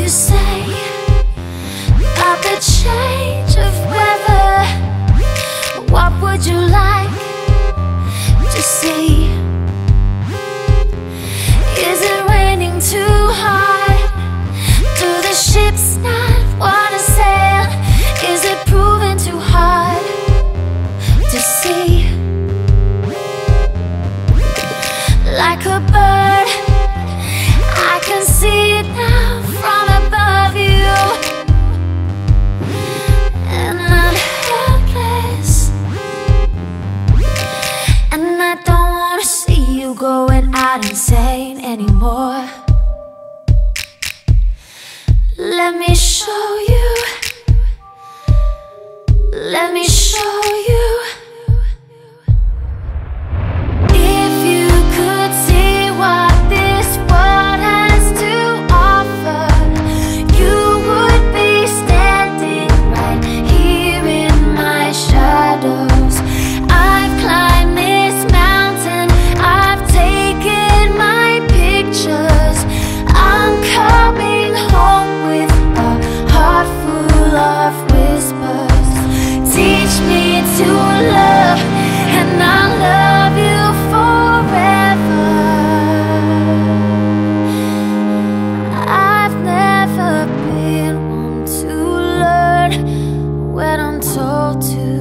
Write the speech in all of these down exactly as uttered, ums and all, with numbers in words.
say about the change of weather? What would you like to see? Is it raining too hard? Do the ships not wanna sail? Is it proving too hard to see? Like a bird, I can see it now from above you, and I'm helpless, and I don't wanna see you going out insane anymore. Let me show you, let me show you. If you could see what this world has to offer, you would be standing right here in my shadows. I've climbed this mountain, I've taken my pictures. I'm coming home with a heart full of whispers. Teach me to love, and I'll love you forever. I've never been one to learn when I'm told to.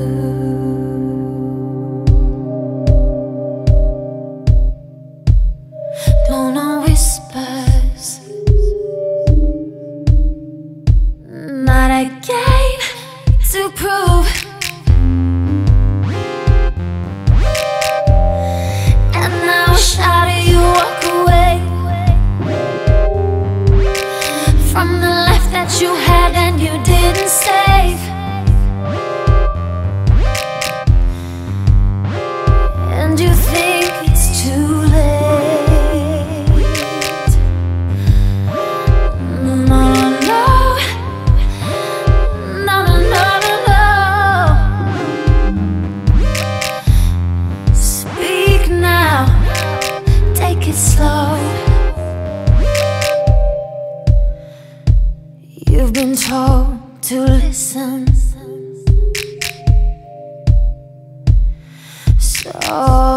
Don't know whispers, not a game to prove. And I wish how do you walk away from the life that you had and you didn't save. And you think it's too late. No, no, no, no, no, no, no. Speak now, take it slow. You've been told to listen, so